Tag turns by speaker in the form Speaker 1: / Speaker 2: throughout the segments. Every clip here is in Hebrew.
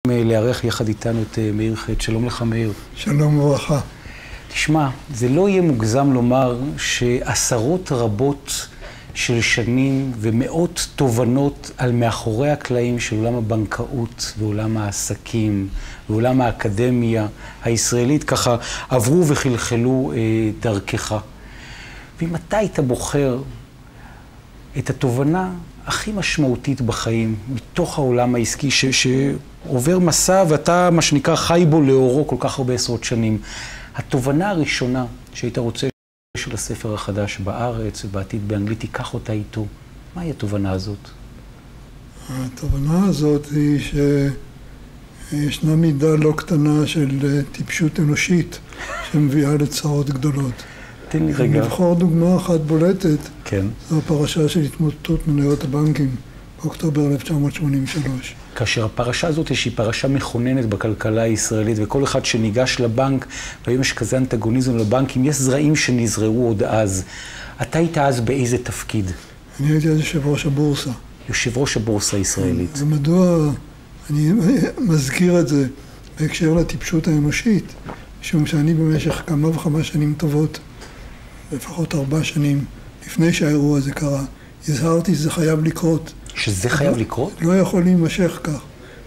Speaker 1: לארח יחד איתנו את מאיר חט. שלום לך, מאיר.
Speaker 2: שלום וברכה.
Speaker 1: תשמע, זה לא יהיה מוגזם לומר שעשרות רבות של שנים ומאות תובנות על מאחורי הקלעים של עולם הבנקאות ועולם העסקים ועולם האקדמיה הישראלית ככה עברו וחלחלו דרכך. ומתי היית בוחר את התובנה הכי משמעותית בחיים, מתוך העולם העסקי שעובר מסע ואתה, מה שנקרא, חי בו לאורו כל כך הרבה עשרות שנים. התובנה הראשונה שהיית רוצה של הספר החדש בארץ ובעתיד באנגלית, תיקח אותה איתו. מהי התובנה הזאת?
Speaker 2: התובנה הזאת היא שישנה מידה לא קטנה של טיפשות אנושית שמביאה לצרות גדולות.
Speaker 1: תן לי רגע.
Speaker 2: לבחור דוגמה אחת בולטת,
Speaker 1: כן.
Speaker 2: זו הפרשה של התמוטטות מניות הבנקים באוקטובר 1983.
Speaker 1: כאשר הפרשה הזאת היא פרשה מכוננת בכלכלה הישראלית, וכל אחד שניגש לבנק, והיום יש כזה אנטגוניזם לבנקים, יש זרעים שנזרעו עוד אז. אתה היית אז באיזה תפקיד?
Speaker 2: אני הייתי אז יושב ראש הבורסה.
Speaker 1: יושב ראש הבורסה הישראלית.
Speaker 2: ומדוע אני מזכיר את זה בהקשר לטיפשות האנושית? משום שאני במשך כמה וכמה שנים טובות, לפחות 4 שנים לפני שהאירוע הזה קרה, הזהרתי שזה חייב לקרות.
Speaker 1: שזה חייב לקרות?
Speaker 2: לא יכול להימשך כך.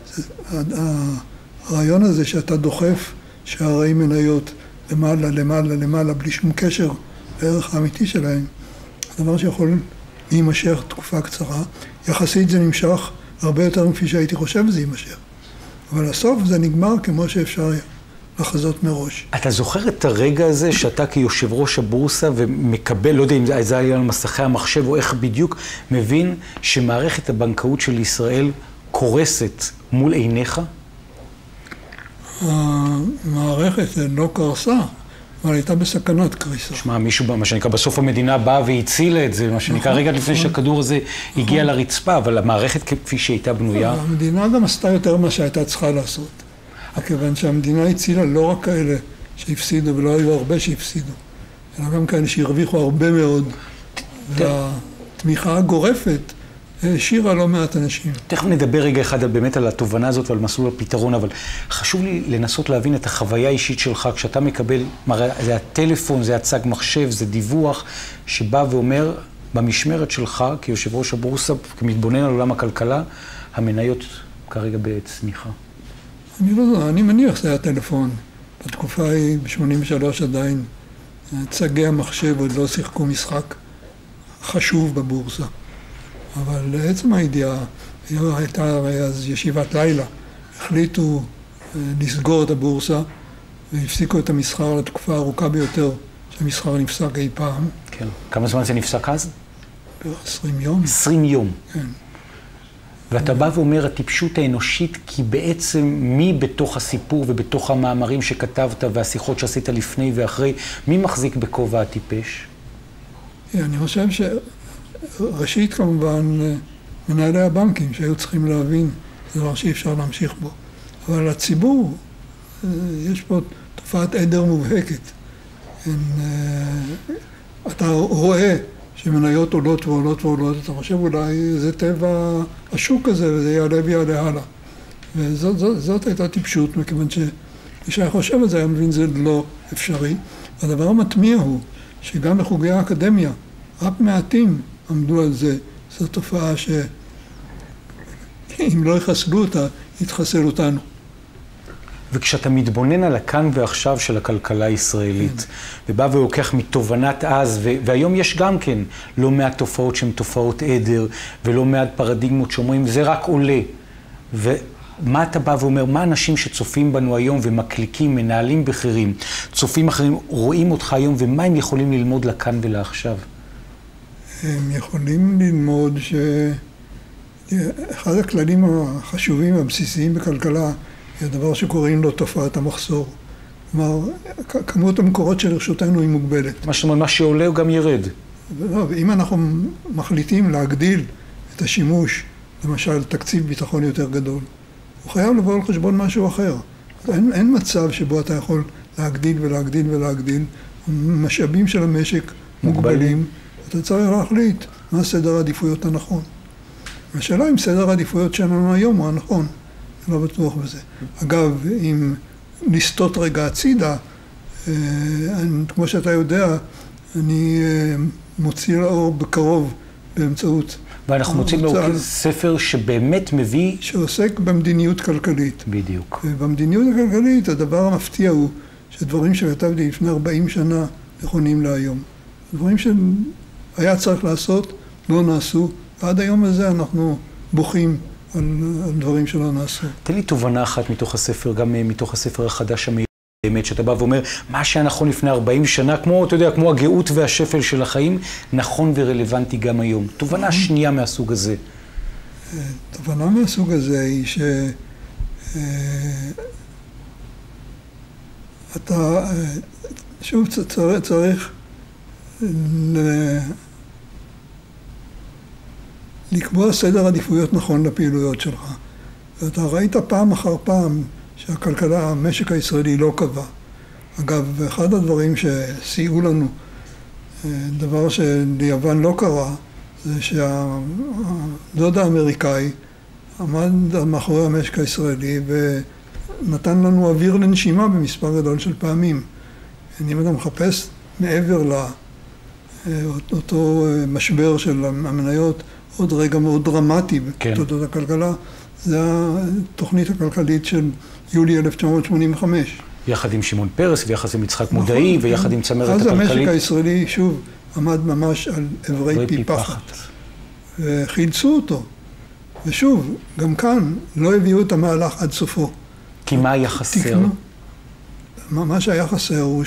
Speaker 2: הרעיון הזה שאתה דוחף שערי מניות למעלה, למעלה, למעלה, בלי שום קשר לערך האמיתי שלהם, הדבר שיכול להימשך תקופה קצרה. יחסית זה נמשך הרבה יותר מכפי שהייתי חושב זה יימשך. אבל הסוף זה נגמר כמו שאפשר לחזות מראש.
Speaker 1: אתה זוכר את הרגע הזה שאתה כיושב ראש הבורסה ומקבל, לא יודע אם זה היה על מסכי המחשב או איך בדיוק, מבין שמערכת הבנקאות של ישראל קורסת מול עיניך?
Speaker 2: המערכת לא קרסה, אבל הייתה בסכנת קריסה.
Speaker 1: שמע, מישהו, מה שנקרא, בסוף המדינה באה והצילה את זה, מה שנקרא, רגע לפני שהכדור הזה הגיע לרצפה, אבל המערכת כפי שהייתה בנויה.
Speaker 2: המדינה גם עשתה יותר מה שהייתה צריכה לעשות. כיוון שהמדינה הצילה לא רק כאלה שהפסידו, ולא היו הרבה שהפסידו, אלא גם כאלה שהרוויחו הרבה מאוד, והתמיכה הגורפת השאירה לא מעט אנשים.
Speaker 1: תכף נדבר רגע אחד באמת על התובנה הזאת ועל מסלול הפתרון, אבל חשוב לי לנסות להבין את החוויה האישית שלך, כשאתה מקבל, זה הטלפון, זה הצג מחשב, זה דיווח, שבא ואומר, במשמרת שלך, כיושב ראש הבורסה, כמתבונן על עולם הכלכלה, המניות כרגע בצניחה.
Speaker 2: אני לא יודע, אני מניח שזה היה טלפון. בתקופה ההיא, ב-83 עדיין, צגי המחשב עוד לא שיחקו משחק חשוב בבורסה. אבל לעצם הידיעה, הייתה הרי אז ישיבת לילה, החליטו לסגור את הבורסה והפסיקו את המסחר לתקופה הארוכה ביותר שהמסחר נפסק אי פעם.
Speaker 1: כן. כמה זמן זה נפסק אז?
Speaker 2: 20 יום.
Speaker 1: 20 יום.
Speaker 2: כן.
Speaker 1: ואתה בא ואומר, הטיפשות האנושית, כי בעצם מי בתוך הסיפור ובתוך המאמרים שכתבת והשיחות שעשית לפני ואחרי, מי מחזיק בכובע הטיפש?
Speaker 2: אני חושב שראשית כמובן מנהלי הבנקים שהיו צריכים להבין, זה דבר שאי אפשר להמשיך בו. אבל לציבור, יש פה תופעת עדר מובהקת. אתה רואה שמניות עולות ועולות ועולות, אתה חושב אולי זה טבע השוק הזה, וזה יעלה ויעלה הלאה. וזאת הייתה טיפשות, מכיוון שהיה חושב על זה, היה מבין זה לא אפשרי. הדבר המטמיע הוא שגם בחוגי האקדמיה, רק מעטים עמדו על זה. זו תופעה שאם לא יחסלו אותה, יתחסל אותנו.
Speaker 1: וכשאתה מתבונן על הכאן ועכשיו של הכלכלה הישראלית, ובא ולוקח מתובנת אז, והיום יש גם כן לא מעט תופעות שהן תופעות עדר, ולא מעט פרדיגמות שאומרים, זה רק עולה. ומה אתה בא ואומר, מה אנשים שצופים בנו היום ומקליקים, מנהלים בכירים, צופים אחרים, רואים אותך היום, ומה הם יכולים ללמוד לכאן ולעכשיו?
Speaker 2: הם יכולים ללמוד אחד הכללים החשובים והבסיסיים בכלכלה, היא הדבר שקוראים לו תופעת המחסור. כלומר, כמות המקורות שלרשותנו היא מוגבלת.
Speaker 1: מה שעולה הוא גם ירד.
Speaker 2: ואם אנחנו מחליטים להגדיל את השימוש, למשל תקציב ביטחון יותר גדול, הוא חייב לבוא על חשבון משהו אחר. אין מצב שבו אתה יכול להגדיל ולהגדיל ולהגדיל. משאבים של המשק מוגבלים. אתה צריך להחליט מה סדר העדיפויות הנכון. השאלה אם סדר העדיפויות שלנו היום הוא הנכון. לא בטוח בזה. אגב, אם לסטות רגע הצידה, כמו שאתה יודע, אני מוציא לאור בקרוב באמצעות...
Speaker 1: ואנחנו מוצאים לאור ספר שבאמת מביא...
Speaker 2: שעוסק במדיניות כלכלית.
Speaker 1: בדיוק.
Speaker 2: ובמדיניות הכלכלית הדבר המפתיע הוא שדברים שכתבתי לפני 40 שנה נכונים להיום. דברים שהיה צריך לעשות, לא נעשו, ועד היום הזה אנחנו בוכים על דברים שלא נעשו.
Speaker 1: תן לי תובנה אחת מתוך הספר, גם מתוך הספר החדש באמת, שאתה בא ואומר, מה שהיה נכון לפני 40 שנה, כמו, אתה יודע, כמו הגאות והשפל של החיים, נכון ורלוונטי גם היום. תובנה שנייה מהסוג הזה.
Speaker 2: תובנה מהסוג הזה היא אתה, שוב, צריך לקבוע סדר עדיפויות נכון לפעילויות שלך. ואתה ראית פעם אחר פעם שהכלכלה, המשק הישראלי לא קבע. אגב, אחד הדברים שסייעו לנו, דבר שליוון לא קרה, זה שהדוד האמריקאי עמד מאחורי המשק הישראלי ונתן לנו אוויר לנשימה במספר גדול של פעמים. אם אתה מחפש מעבר לאותו משבר של המניות, עוד רגע מאוד דרמטי בתולדות הכלכלה, זה התוכנית הכלכלית של יולי 1985.
Speaker 1: יחד עם שמעון פרס ויחד עם יצחק מודעי ויחד עם צמרת הכלכלית.
Speaker 2: אז המשק הישראלי שוב עמד ממש על עברי פי פחת. וחילצו אותו. ושוב, גם כאן לא הביאו את המהלך עד סופו.
Speaker 1: כי מה היה חסר?
Speaker 2: מה שהיה חסר הוא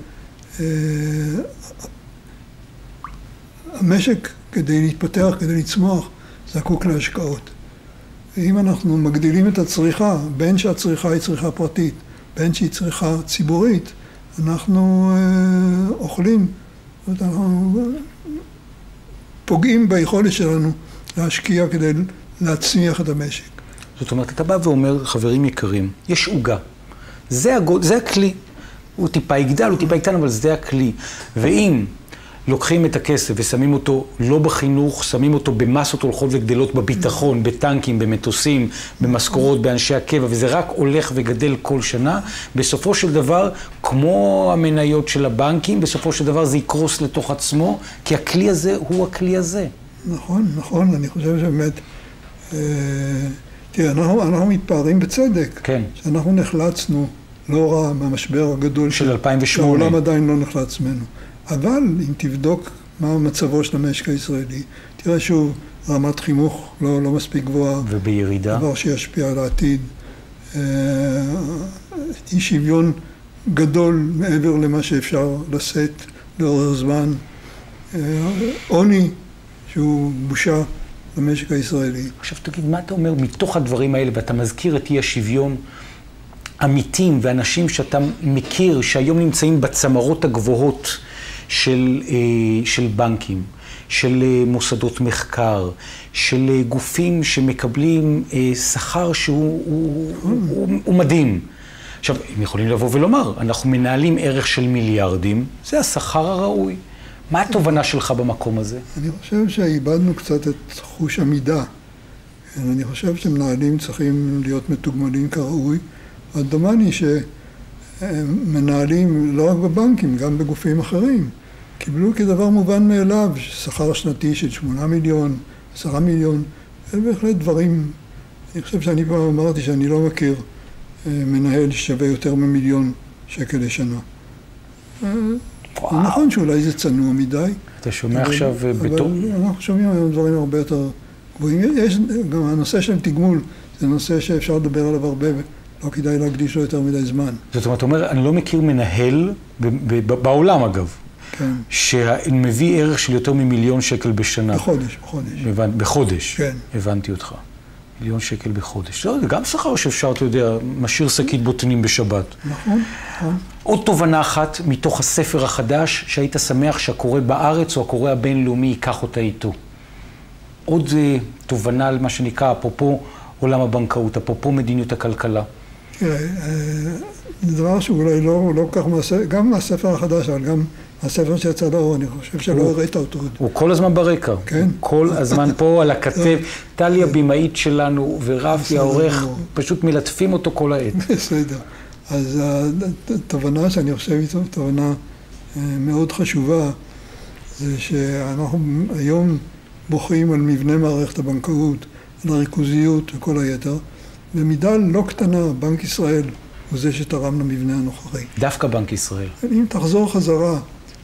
Speaker 2: שהמשק כדי להתפתח, כדי לצמוח, זקוק להשקעות. ואם אנחנו מגדילים את הצריכה, בין שהצריכה היא צריכה פרטית, בין שהיא צריכה ציבורית, אנחנו אוכלים, אנחנו פוגעים ביכולת שלנו להשקיע כדי להצמיח את המשק.
Speaker 1: זאת אומרת, אתה בא ואומר, חברים יקרים, יש עוגה. זה הכלי. הוא טיפה יגדל, הוא טיפה יקטן, אבל זה הכלי. ואם לוקחים את הכסף ושמים אותו לא בחינוך, שמים אותו במסות הולכות וגדלות בביטחון, בטנקים, במטוסים, במשכורות, באנשי הקבע, וזה רק הולך וגדל כל שנה, בסופו של דבר, כמו המניות של הבנקים, בסופו של דבר זה יקרוס לתוך עצמו, כי הכלי הזה הוא הכלי הזה.
Speaker 2: נכון, נכון, אני חושב שבאמת, תראה, אנחנו מתפארים בצדק,
Speaker 1: כן.
Speaker 2: שאנחנו נחלצנו לא רע מהמשבר הגדול
Speaker 1: של 2008.
Speaker 2: העולם עדיין לא נחלץ ממנו. אבל אם תבדוק מה מצבו של המשק הישראלי, תראה שוב, רמת חינוך לא מספיק גבוהה.
Speaker 1: ובירידה.
Speaker 2: דבר שישפיע על העתיד. אי שוויון גדול מעבר למה שאפשר לשאת לאורך זמן. עוני שהוא בושה למשק הישראלי.
Speaker 1: עכשיו תגיד, מה אתה אומר מתוך הדברים האלה, ואתה מזכיר את אי השוויון, עמיתים ואנשים שאתה מכיר, שהיום נמצאים בצמרות הגבוהות של בנקים, של מוסדות מחקר, של גופים שמקבלים שכר שהוא מדהים. עכשיו, הם יכולים לבוא ולומר, אנחנו מנהלים ערך של מיליארדים, זה השכר הראוי. מה התובנה שלך במקום הזה?
Speaker 2: אני חושב שאיבדנו קצת את חוש המידה. אני חושב שמנהלים צריכים להיות מתוגמלים כראוי. דומני שמנהלים לא רק בבנקים, גם בגופים אחרים, קיבלו כדבר מובן מאליו, שכר שנתי של 8 מיליון, 10 מיליון, זה בהחלט דברים, אני חושב שאני כבר אמרתי שאני לא מכיר מנהל ששווה יותר ממיליון שקל לשנה. נכון שאולי זה צנוע מדי.
Speaker 1: אתה שומע עכשיו בתור...
Speaker 2: אבל אנחנו שומעים היום דברים הרבה יותר גבוהים. יש גם הנושא של תגמול, זה נושא שאפשר לדבר עליו הרבה, לא כדאי להקדיש לו יותר מדי זמן. זאת
Speaker 1: אומרת, אומר, אני לא מכיר מנהל, בעולם אגב,
Speaker 2: כן.
Speaker 1: שמביא ערך של יותר ממיליון שקל בשנה.
Speaker 2: בחודש.
Speaker 1: בחודש.
Speaker 2: כן.
Speaker 1: הבנתי אותך. מיליון שקל בחודש. לא, זה גם שכר שאפשר, אתה יודע, משאיר שקית בוטנים בשבת.
Speaker 2: נכון.
Speaker 1: עוד תובנה אחת מתוך הספר החדש, שהיית שמח שהקורא בארץ או הקורא הבינלאומי ייקח אותה איתו. עוד תובנה על מה שנקרא, אפרופו עולם הבנקאות, אפרופו מדיניות הכלכלה.
Speaker 2: תראה, זה דבר שאולי לא כך גם מהספר החדש, אבל גם הספר שיצא לאור, אני חושב שלא הראית אותו.
Speaker 1: הוא כל הזמן ברקע.
Speaker 2: כן.
Speaker 1: כל הזמן פה על הכתב. טלי הבימאית שלנו ורפי העורך פשוט מלטפים אותו כל העת.
Speaker 2: בסדר. אז התובנה שאני חושב איתו, תובנה מאוד חשובה, זה שאנחנו היום בוחרים על מבנה מערכת הבנקאות, על הריכוזיות וכל היתר. במידה לא קטנה, בנק ישראל הוא זה שתרם למבנה הנוכחי.
Speaker 1: דווקא בנק ישראל.
Speaker 2: אם תחזור חזרה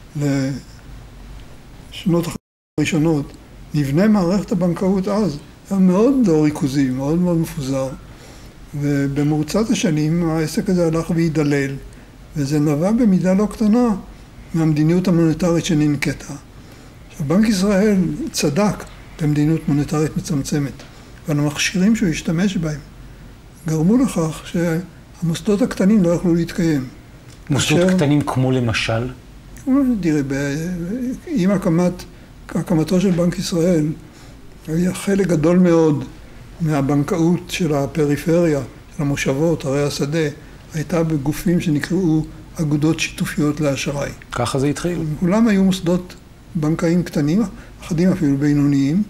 Speaker 2: לשנות הראשונות, מבנה מערכת הבנקאות אז היה מאוד לא ריכוזי, מאוד מאוד מפוזר. ובמרוצת השנים העסק הזה הלך והידלל, וזה נבע במידה לא קטנה מהמדיניות המוניטרית שננקטה. עכשיו, בנק ישראל צדק במדיניות מוניטרית מצמצמת, אבל המכשירים שהוא השתמש בהם גרמו לכך שהמוסדות הקטנים לא יכלו להתקיים.
Speaker 1: מוסדות קטנים כמו למשל?
Speaker 2: תראה, עם הקמתו של בנק ישראל, היה חלק גדול מאוד מהבנקאות של הפריפריה, של המושבות, ערי השדה, הייתה בגופים שנקראו אגודות שיתופיות לאשראי.
Speaker 1: ככה זה התחיל.
Speaker 2: כולם היו מוסדות בנקאים קטנים, אחדים אפילו בינוניים,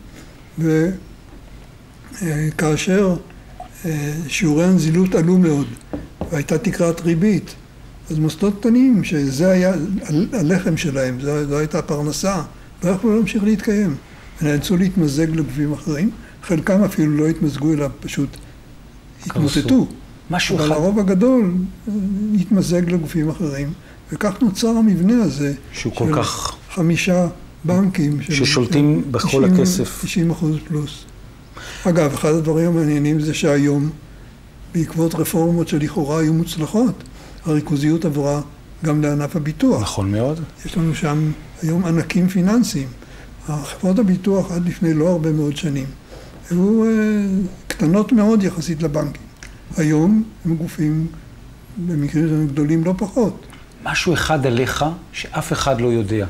Speaker 2: וכאשר שיעורי הנזילות עלו מאוד, והייתה תקרת ריבית, אז מוסדות קטנים, שזה היה הלחם שלהם, זו הייתה פרנסה, לא יכלו להמשיך להתקיים. ונאלצו להתמזג לגופים אחרים, חלקם אפילו לא התמזגו אלא פשוט התמוטטו. אבל הרוב הגדול התמזג לגופים אחרים, וכך נוצר המבנה הזה
Speaker 1: שהוא כל כך
Speaker 2: 5 בנקים
Speaker 1: ששולטים בכל הכסף.
Speaker 2: 90% פלוס. אגב, אחד הדברים המעניינים זה שהיום, בעקבות רפורמות שלכאורה היו מוצלחות, הריכוזיות עברה גם לענף הביטוח.
Speaker 1: נכון מאוד.
Speaker 2: יש לנו שם היום ענקים פיננסיים. חברות הביטוח עד לפני לא הרבה מאוד שנים היו קטנות מאוד יחסית לבנקים. היום הם גופים במקרים גדולים לא פחות.
Speaker 1: משהו אחד עליך שאף אחד לא יודע.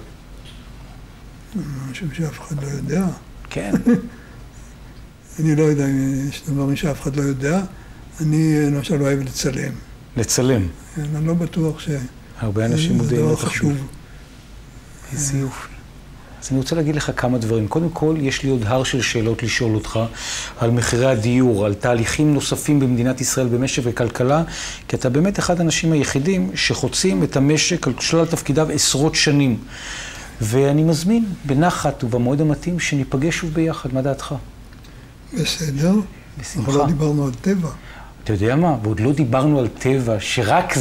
Speaker 2: משהו שאף אחד לא יודע?
Speaker 1: כן.
Speaker 2: אני לא יודע אם יש דברים שאף אחד לא יודע. אני למשל אוהב לצלם.
Speaker 1: לצלם?
Speaker 2: אני לא בטוח
Speaker 1: הרבה אנשים מודעים
Speaker 2: זה דבר חשוב.
Speaker 1: איזה יופי. אז אני רוצה להגיד לך כמה דברים. קודם כל, יש לי עוד הר של שאלות לשאול אותך על מחירי הדיור, על תהליכים נוספים במדינת ישראל במשק וכלכלה, כי אתה באמת אחד האנשים היחידים שחוצים את המשק על שלל תפקידיו עשרות שנים. ואני מזמין בנחת ובמועד המתאים שניפגש שוב ביחד. מה דעתך?
Speaker 2: בסדר.
Speaker 1: בשמחה.
Speaker 2: אבל לא דיברנו על טבע.
Speaker 1: אתה יודע מה? ועוד לא דיברנו על טבע, שרק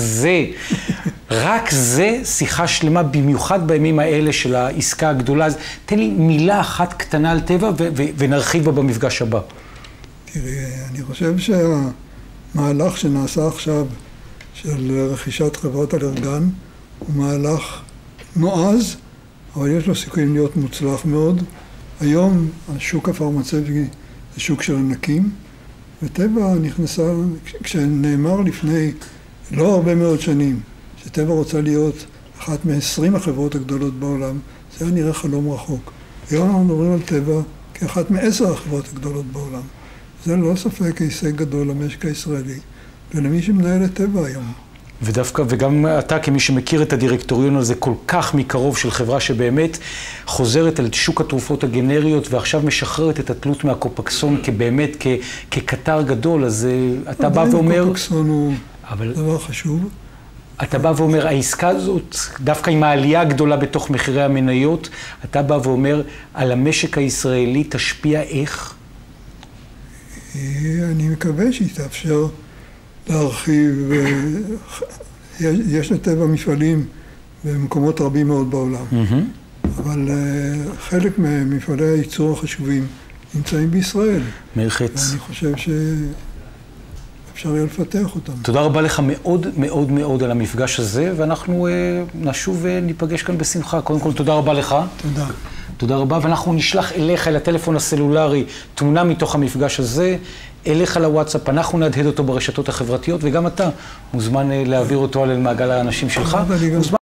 Speaker 1: זה שיחה שלמה, במיוחד בימים האלה של העסקה הגדולה. אז תן לי מילה אחת קטנה על טבע ונרחיב בה במפגש הבא.
Speaker 2: תראה, אני חושב שהמהלך שנעשה עכשיו של רכישת חברת אלרגן הוא מהלך נועז, אבל יש לו סיכויים להיות מוצלח מאוד. היום השוק הפרמצבטי זה שוק של ענקים, וטבע נכנסה, כשנאמר לפני לא הרבה מאוד שנים, שטבע רוצה להיות אחת מ-20 החברות הגדולות בעולם, זה היה נראה חלום רחוק. היום אנחנו מדברים על טבע כאחת מ-10 החברות הגדולות בעולם. זה לא ספק הישג גדול למשק הישראלי, ולמי שמנהל את טבע היום.
Speaker 1: ודווקא, וגם אתה כמי שמכיר את הדירקטוריון הזה כל כך מקרוב של חברה שבאמת חוזרת על שוק התרופות הגנריות ועכשיו משחררת את התלות מהקופקסון כבאמת, כקטר גדול, אז אתה בא ואומר...
Speaker 2: קופקסון הוא דבר חשוב.
Speaker 1: אתה בא ואומר, העסקה הזאת, דווקא עם העלייה הגדולה בתוך מחירי המניות, אתה בא ואומר, על המשק הישראלי תשפיע איך?
Speaker 2: אני מקווה שהיא תאפשר להרחיב, יש לטבע מפעלים במקומות רבים מאוד בעולם. אבל חלק ממפעלי הייצור החשובים נמצאים בישראל.
Speaker 1: מלחץ.
Speaker 2: ואני חושב שאפשר יהיה לפתח אותם.
Speaker 1: תודה רבה לך מאוד מאוד מאוד על המפגש הזה, ואנחנו נשוב וניפגש כאן בשמחה. קודם כל, תודה רבה לך.
Speaker 2: תודה.
Speaker 1: תודה רבה, ואנחנו נשלח אליך, אל הטלפון הסלולרי, תמונה מתוך המפגש הזה, אליך לוואטסאפ, אנחנו נדהד אותו ברשתות החברתיות, וגם אתה מוזמן להעביר אותו על מעגל האנשים שלך.